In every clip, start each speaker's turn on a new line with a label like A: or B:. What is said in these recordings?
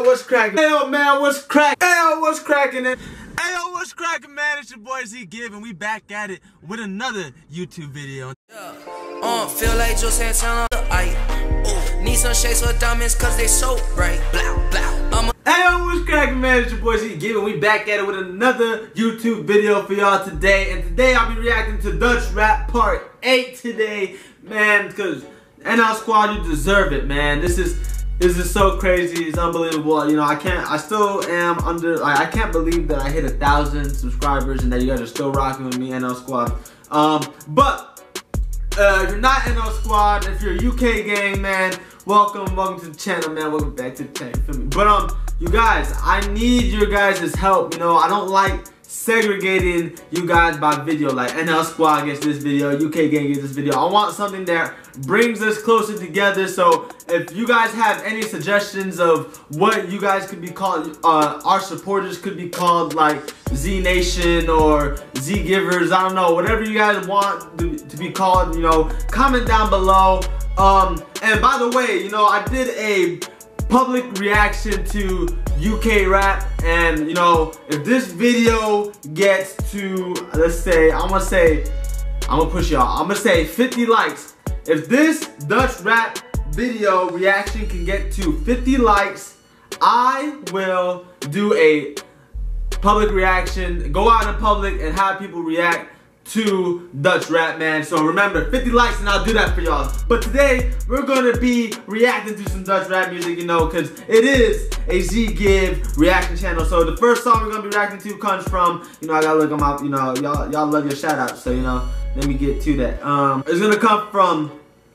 A: what's cracking? Hey, man, what's cracking? Hey, what's cracking? Hey, what's cracking, man? It's your boy Z Give, and we back at it with another YouTube video.
B: Feel like Joe Santana. Need some shades for diamonds, cause they so bright. Blah, blah.
A: Hey, what's cracking, man? It's your boy Z Give, and we back at it with another YouTube video for y'all today. And today I'll be reacting to Dutch Rap Part 8 today, man, because NL Squad, you deserve it, man. This is so crazy. It's unbelievable. You know, I still am under, like, I can't believe that I hit 1,000 subscribers and that you guys are still rocking with me, NL Squad. But if you're not NL Squad, if you're a UK gang, man, welcome to the channel, man. Welcome back to the channel, feel me? But you guys, I need your guys' help. You know, I don't like segregating you guys by video, like NL Squad gets this video, UK gang gets this video. I want something that brings us closer together. So if you guys have any suggestions of what you guys could be called, our supporters could be called, like Z Nation or Z Givers, I don't know, whatever you guys want to be called, you know, comment down below. And by the way, you know, I did a public reaction to UK rap, and you know, if this video gets to, let's say, I'm gonna push y'all, I'm gonna say 50 likes. If this Dutch rap video reaction can get to 50 likes, I will do a public reaction, go out in public and have people react to Dutch rap, man. So remember, 50 likes and I'll do that for y'all. But today we're gonna be reacting to some Dutch rap music, you know, because it is a Z Give reaction channel. So the first song we're gonna be reacting to comes from, you know, I gotta look them up, you know, y'all love your shout outs, so you know, let me get to that. It's gonna come from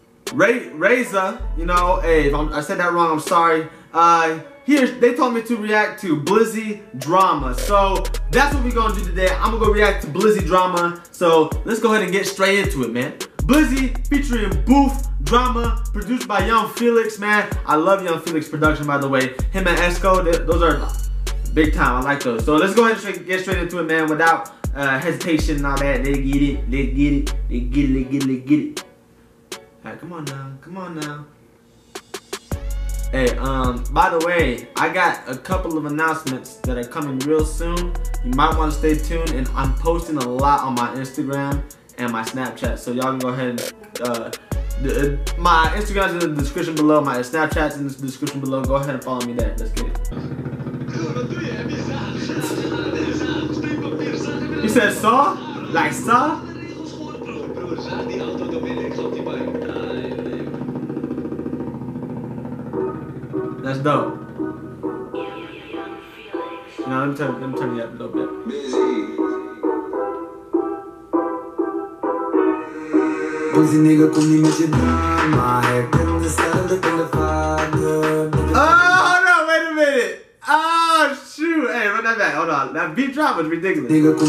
A: Reza, you know. Hey, if I said that wrong, I'm sorry. Here, they told me to react to Blizzy Drama. So that's what we're gonna do today. I'm gonna go react to Blizzy Drama. So let's go ahead and get straight into it, man. Blizzy featuring Booth Drama, produced by Young Felix, man. I love Young Felix production, by the way. Him and Esco, those are big time. I like those. So let's go ahead and get straight into it, man, without hesitation and all that. Let's get it. Let's get it. All right, come on now. Hey, by the way, I got a couple of announcements that are coming real soon. You might want to stay tuned, and I'm posting a lot on my Instagram and my Snapchat, so y'all can go ahead and, my Instagram's in the description below, my Snapchat's in the description below. Go ahead and follow me there. Let's get it. You said saw? Like saw? That's dope. Now let me turn it up a little bit. Oh, hold on, wait a minute. Oh, shoot. Hey, run that back. Hold on. That beat drop was ridiculous.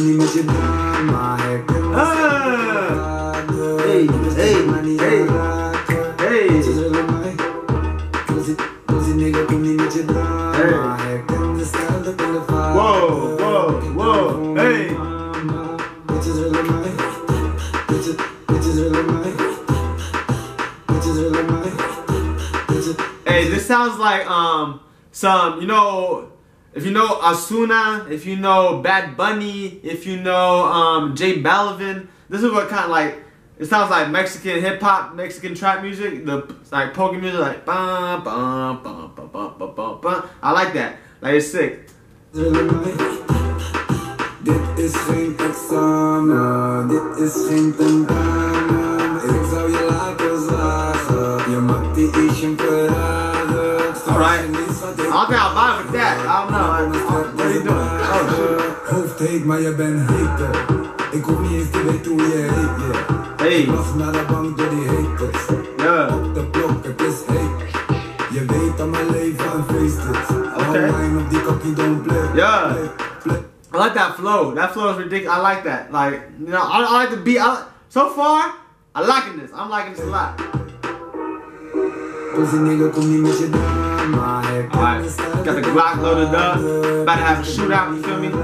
A: Whoa, hey. Hey, this sounds like some, you know, if you know Asuna, if you know Bad Bunny, if you know J Balvin, this is what kind of like, it sounds like Mexican hip hop, Mexican trap music, the like polka music, like bum bum bum bum bum bum bum bum. I like that. Like, it's sick.
C: Dit is geen examen, dit is geen tentamen. Ik zou je laten slagen, je maakt die Asian verraden.
A: Alright, I don't think I'll vibe with that. I don't know. What are you doing? Oh shit.
C: Hoofd heet, maar je bent heter. Ik hoef niet eens te weten hoe je heet, yeah.
A: Hey.
C: Ik wacht naar de bank door die haters.
A: Yeah.
C: Op de blok, het is heet. Je weet dat mijn leven een feest is.
A: Okay.
C: Online op die kokkie, don't play.
A: Yeah. I like that flow. That flow is ridiculous. I like that. Like, you know, I like the beat. So far, I'm liking this. I'm liking this a lot. Alright, got the Glock loaded up. About to have a shootout, you feel me?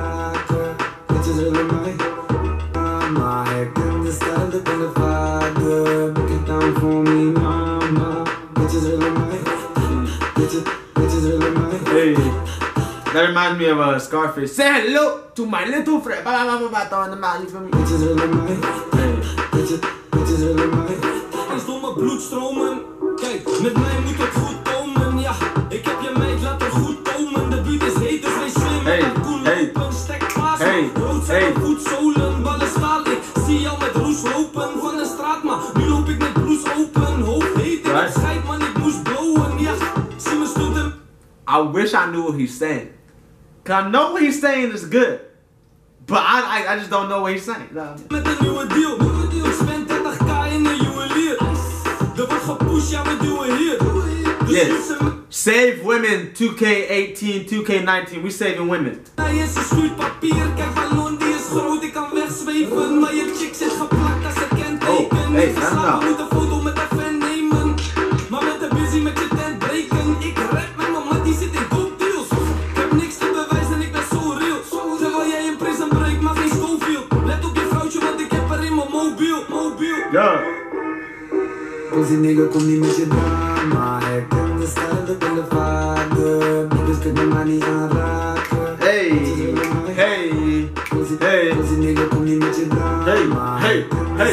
C: Bitches really mine.
A: Hey, that reminds me of Scarface. Say hello to my little friend. Throw in the mouth, you feel me?
C: Bitches willen mij. Bitches willen mij.
D: Is door mijn bloed stromen. Kijk, met mij moet het goed komen. Ja, ik heb je meid, laat er goed komen. De buurt is heet, dus wees slim.
A: Hey, hey, hey,
D: rood zijn voetzolen, ballen staal. Ik zie jou met roes lopen van de straat, maar nu loop ik met bloes open. Hoofd heet, ik heb scheid, man, ik moest blowen. Ja, zie me stunten.
A: I wish I knew what he's saying. Cause I know what he's saying is good. But I just don't know what he's saying.
D: Met een nieuwe deal. Ik spend 30k in een juwelier. Er wordt gepusht, ja, we doen hier.
A: Yes. Save women 2K18, 2K19. We saving women.
D: Hij is een schuurpapier. Kijk, ballon die is groot, ik kan wegzweven. Maar je chick zit geplakt als ze kenteken.
A: Oh, hey, that's not.
D: Moet een foto met haar fan nemen. Maar met de busy met je tent breken. Ik rap met mijn man, die zit in cocktails. Ik heb niks te bewijzen, ik ben zo real. Terwijl jij een prison break, maar geen Schofield. Let op je vrouwtje, want ik heb er in mijn mobiel.
A: Ja.
C: Pussy nigga, kom niet met je drama. Ik ken de stijl, ik ben de vader. Niggas kunnen mij niet aanraken.
A: Hey, hey, hey.
C: Pussy nigga, kom niet met je drama.
A: Hey.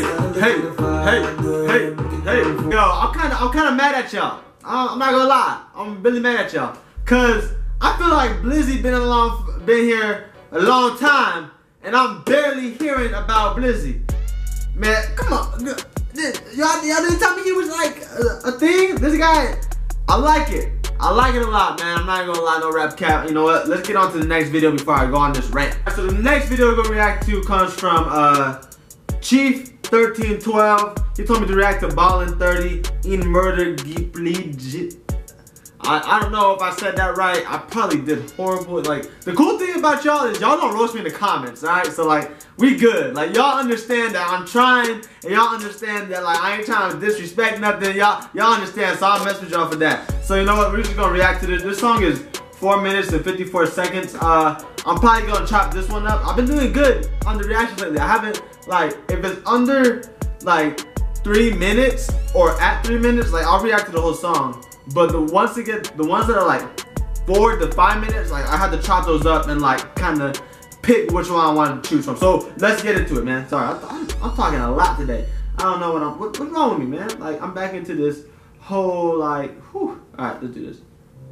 A: Yo, I'm kind of mad at y'all. I'm not gonna lie. I'm really mad at y'all. Cause I feel like Blizzy been here a long time, and I'm barely hearing about Blizzy. Man, come on. Y'all didn't tell me he was like a thing? This guy, I like it. I like it a lot, man. I'm not gonna lie, no rap cap. You know what? Let's get on to the next video before I go on this rant. So the next video we're gonna react to comes from Chief 1312. He told me to react to Ballin 30 in Murder Geek. I don't know if I said that right. I probably did horrible. Like, the cool thing about y'all is y'all don't roast me in the comments, alright? So like, we good. Like, y'all understand that I'm trying, and y'all understand that like I ain't trying to disrespect nothing. Y'all understand, so I'll mess with y'all for that. So you know what? We're just gonna react to this. This song is 4 minutes and 54 seconds. I'm probably gonna chop this one up. I've been doing good on the reactions lately. I haven't, like, if it's under like 3 minutes or at 3 minutes, like I'll react to the whole song. But the ones that are like 4 to 5 minutes, like I had to chop those up and like kind of pick which one I wanted to choose from. So let's get into it, man. Sorry, I'm talking a lot today. I don't know what's wrong with me, man. Like I'm back into this whole like, whew. All right, let's do this.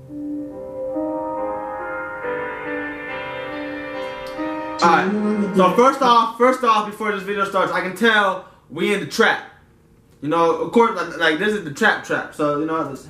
A: All right. So first off, before this video starts, I can tell we in the trap. You know, of course, like this is the trap. So you know this.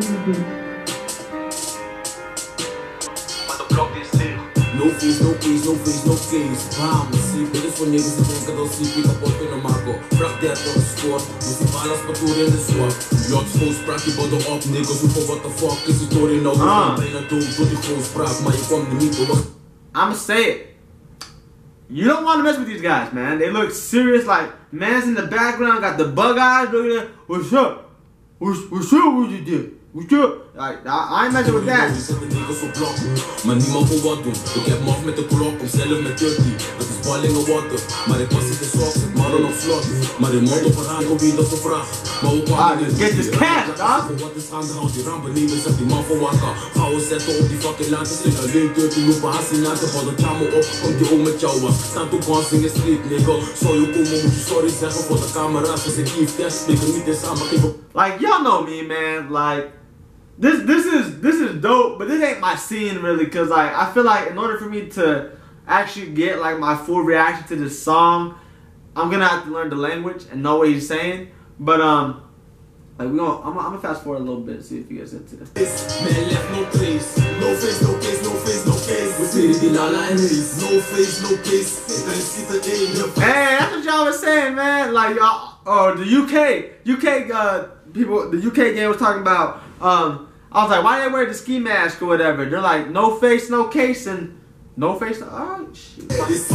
D: No fees, no keys, no fees, no keys. Bam, sleep, dit is voor niggas die denken dat sleep ik kapot kunnen maken. Vraag 30 gescoord, dus die balas patoer in de zwart. Lot school spraak je bodden op, niggas hoeven what the fuck is die tory nou? Bijna dood, door die gewoon spraak, maar je kwam er niet door.
A: I'ma say it. You don't want to mess with these guys, man. They look serious, like man's in the background, got the bug eyes, look at that. What's up? What's up with you did? What's up? Like, I ain't messing with that.
D: Maar niemand wil wat doen. Ik heb maf met de klok, kom zelf met 30. Het is balling of water, maar ik was niet in slot. Zet maar dan op slot. Maar in mond op een raam, kom wie dat ze vraagt. Maar ook
A: waar is get this cash, dog.
D: Wat is aan de hand? Die rampen nemen, zegt die man van wakker. Gauw zetten op die fucking land. Ze zijn alleen 30 lopen, haast in aan te vallen. Tja me op, komt die ook met jou was. Staan toe kan zingen street, nigga. Zou je komen, moet je sorry zeggen voor de camera's. Als ik hier test, ik niet eens aan, maar geef op.
A: Like, y'all know me, man. Like, this is dope, but this ain't my scene really, cause like I feel like in order for me to actually get like my full reaction to this song, I'm gonna have to learn the language and know what he's saying. But like I'm gonna fast forward a little bit and see if you guys into this.
D: Man left no trace, no face, no case, no face, no case. We see the lala and race, no face, no case.
A: Hey, that's what y'all was saying, man. Like y'all, the UK people, the UK game was talking about. I was like, why they wear the ski mask or whatever? They're like, no face, no case, and no face. Oh shit.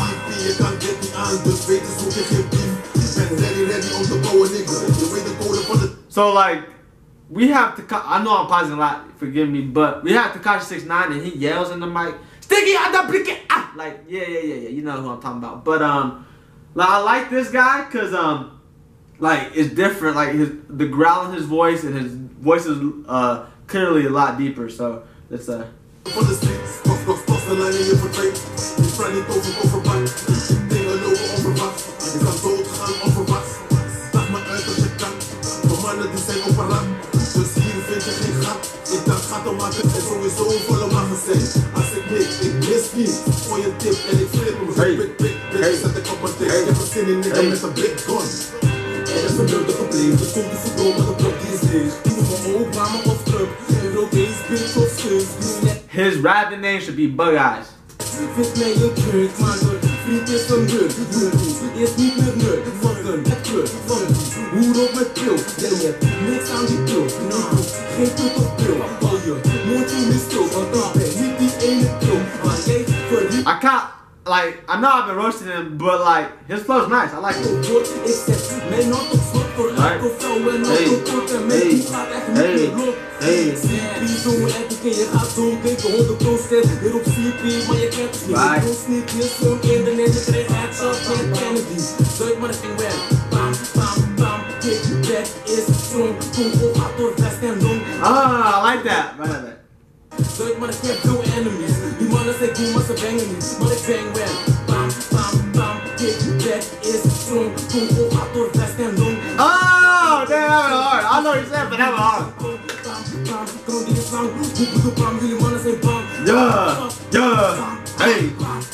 A: So like, we have to. I know I'm pausing a lot. Forgive me, but we have Tekashi 6ix9ine, and he yells in the mic, "Sticky out the brick!" Ah! Like, yeah. You know who I'm talking about. But like I like this guy because like it's different. Like the growl in his voice and his voice is clearly a lot deeper. So let's
D: Van de street, pas de lijn in je vertrekt. Ik vraag niet over wat. Dingen lopen onverwacht. Je kan doodgaan onverwacht. Daag me uit als je kan. Voor mannen die zijn op een rad. Dus hier vind je geen gat. Ik dacht gaten maken en sowieso een volle magazijn. Als ik mis niet. Voor je tip en ik flip hem. Pik, zet ik op mijn tik. Ik heb er zin in, nigga, met een blik gun. Er is een nuttig probleem, dus komt die verdomme, de blok die is leeg. Die moet me ook, maar me op terug. Europees, bitch of skills.
A: His rapping name should be Bug Eyes.
D: Vind mij een kreuk, maar de vriend is een nerd. Is niet meer nerd, van een kleur, van een hoe op met pil. En je hebt niks aan die pil, geen put of pil. Al je moet je niet stil, want ik ben niet die ene pil. Maar jij verliet.
A: I can't, like, I know I've been roasting him, but like, his flow's nice, I like it.
D: Ik zeg, mijn not op slot voor elke vrouw en not op kort en met die gaat echt niet meer los. CP, zo'n epic en je gaat zo'n klikken 100% weer op CP, maar je kent het niet. Zo'n sneak, je zo'n internet, je krijgt headshots van Kennedy. Zuid maar geen web, bam, bam, bam, kick back is zo'n controlator, vest en long.
A: Ah, I like that, right.
D: Zuid maar ik heb veel enemies, die mannen zijn cool maar ze bangen niet, maar ik bang wel. Bam, bam, bam, kick back is zo'n controlator, vest en long.
A: Oh, damn, that was hard. I know what you said, but that was hard. Yeah, hey.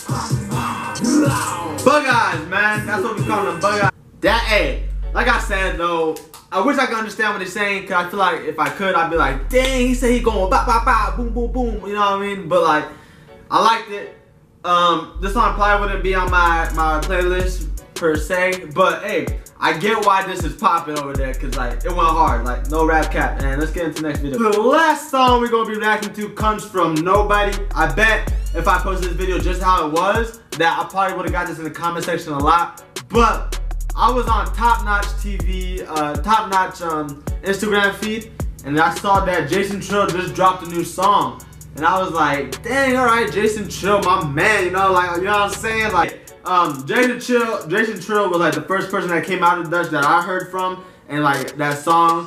A: Bug Eyes, man. That's what we call them, Bug Eyes. That, hey, like I said though, I wish I could understand what he's saying, cause I feel like if I could, I'd be like, dang, he said he going ba ba ba, boom boom boom, you know what I mean? But like, I liked it. This song probably wouldn't be on my playlist per se, but hey, I get why this is popping over there, cause like it went hard, like no rap cap. And let's get into the next video. The last song we're gonna be reacting to comes from Nobody. I bet if I posted this video just how it was, that I probably would have got this in the comment section a lot. But I was on Top Notch TV, Top Notch Instagram feed, and I saw that Jason Trill just dropped a new song, and I was like, dang, all right, Jason Trill, my man, you know, like, you know what I'm saying, like. Jason Trill was like the first person that came out of Dutch that I heard from, and like that song,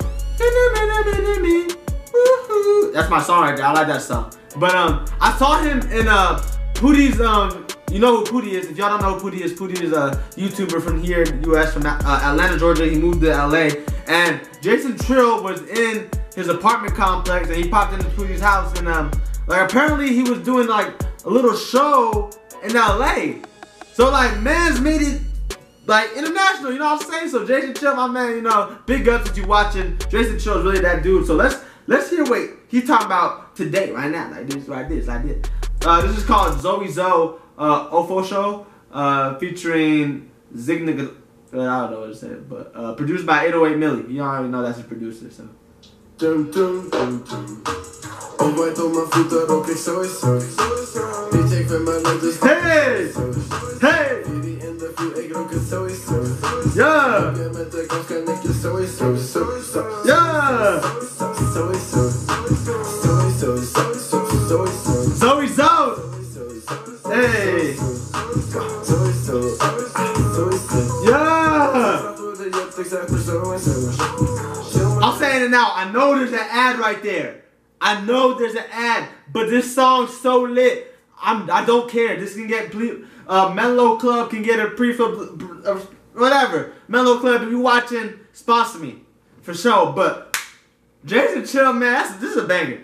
A: that's my song right there. I like that song. But I saw him in Pootie's, you know who Pootie is. If y'all don't know who Pootie is a YouTuber from here in the US, from Atlanta, Georgia. He moved to LA, and Jason Trill was in his apartment complex, and he popped into Pootie's house, and like apparently he was doing like a little show in LA. So like, man's made it like international, you know what I'm saying? So Jason Trill, my man, you know, big ups if you watching. Jason Trill is really that dude. So let's hear what he's talking about today, right now, like this, like this. This is called Zoe Zoe Ofo Show, featuring Zigna. I don't know what to say, but produced by 808 Millie. You already know that's his producer, so. Hey! Hey! Yeah! Yeah! Zoe Zoe! Hey! Yeah! I'm saying it now. I know there's an ad right there. I know there's an ad, but this song's so lit. I don't care. This can get Mellow Club can get a prefill, whatever. Mellow Club, if you watching, sponsor me for sure. But Jason Trill, man, this is a banger.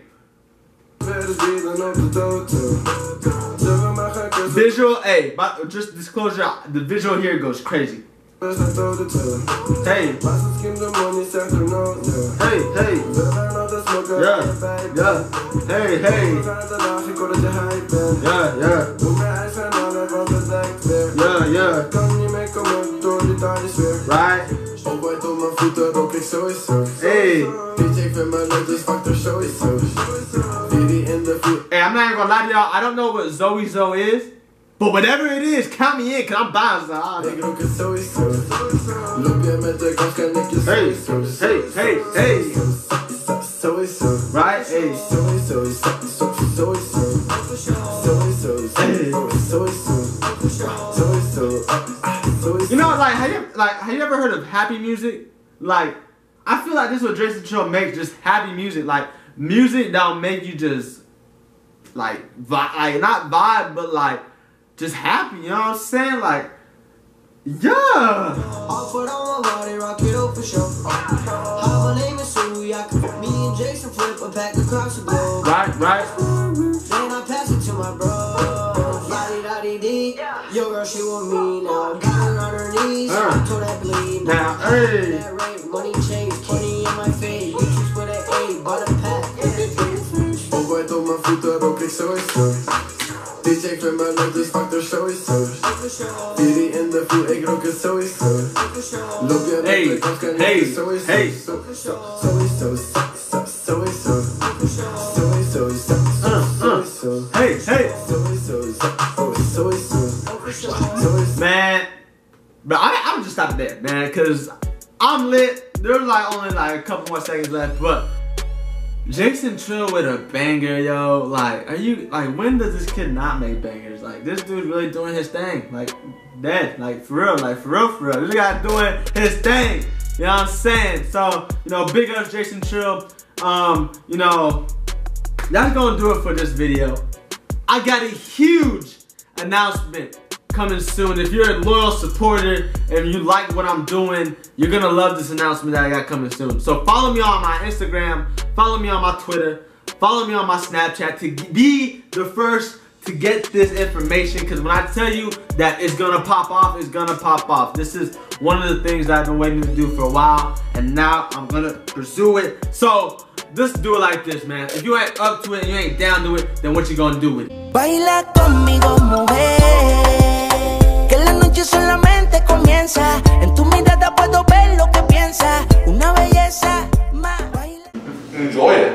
A: Visual, hey, but just disclosure, the visual here goes crazy. Hey. Hey, hey. Yeah, yeah. Hey, hey. Yeah, yeah. Yeah, yeah. Right. Hey. Hey, I'm not even gonna lie to y'all, I don't know what Zoe Zoe is. But whatever it is, count me in, cause I'm buying some. Hey, hey, hey, hey. Right, hey. You know, like, have you ever heard of happy music? Like, I feel like this is what Jason Trill makes, just happy music. Like, music that'll make you just like not vibe, but like just happy. You know what I'm saying? Like, yeah.
E: I'll put on my body, rock it up for sure. Hi, my name is Sue. Me and Jason flip a pack across the globe.
A: Right.
E: Then I pass it to my bro. La-di-da-di-dee. Yo, girl, she want me now. Got her on her knees. Told that bleed.
A: Now, hey.
E: That rate, money change, 20 in my face. You choose with an 8, bought a pack.
C: Ooit op mijn voeten rook ik sowieso. DJ vindt me leuk, dus factor sowieso. Diri in de vloer, ik rook het sowieso. Loop je met de kans, kan ik het sowieso. Sowieso.
A: Man, but I'm just stop there, man, cause I'm lit. There's like only like a couple more seconds left, but Jason Trill with a banger, yo. Like, are you like, when does this kid not make bangers? Like, this dude really doing his thing, like dead, like for real, This guy doing his thing. You know what I'm saying? So, you know, big ups Jason Trill. You know, that's gonna do it for this video. I got a huge announcement coming soon. If you're a loyal supporter and you like what I'm doing, you're gonna love this announcement that I got coming soon. So follow me on my Instagram, follow me on my Twitter, follow me on my Snapchat to be the first to get this information, because when I tell you that it's gonna pop off, it's gonna pop off. This is one of the things that I've been waiting to do for a while, and now I'm gonna pursue it. So let's do it like this, man. If you ain't up to it and you ain't down to it, then what you gonna do with it?
B: Baila conmigo, mujer, que la noche solamente comienza. En tu mirada puedo ver lo que piensas. Una belleza más.
F: Enjoy it.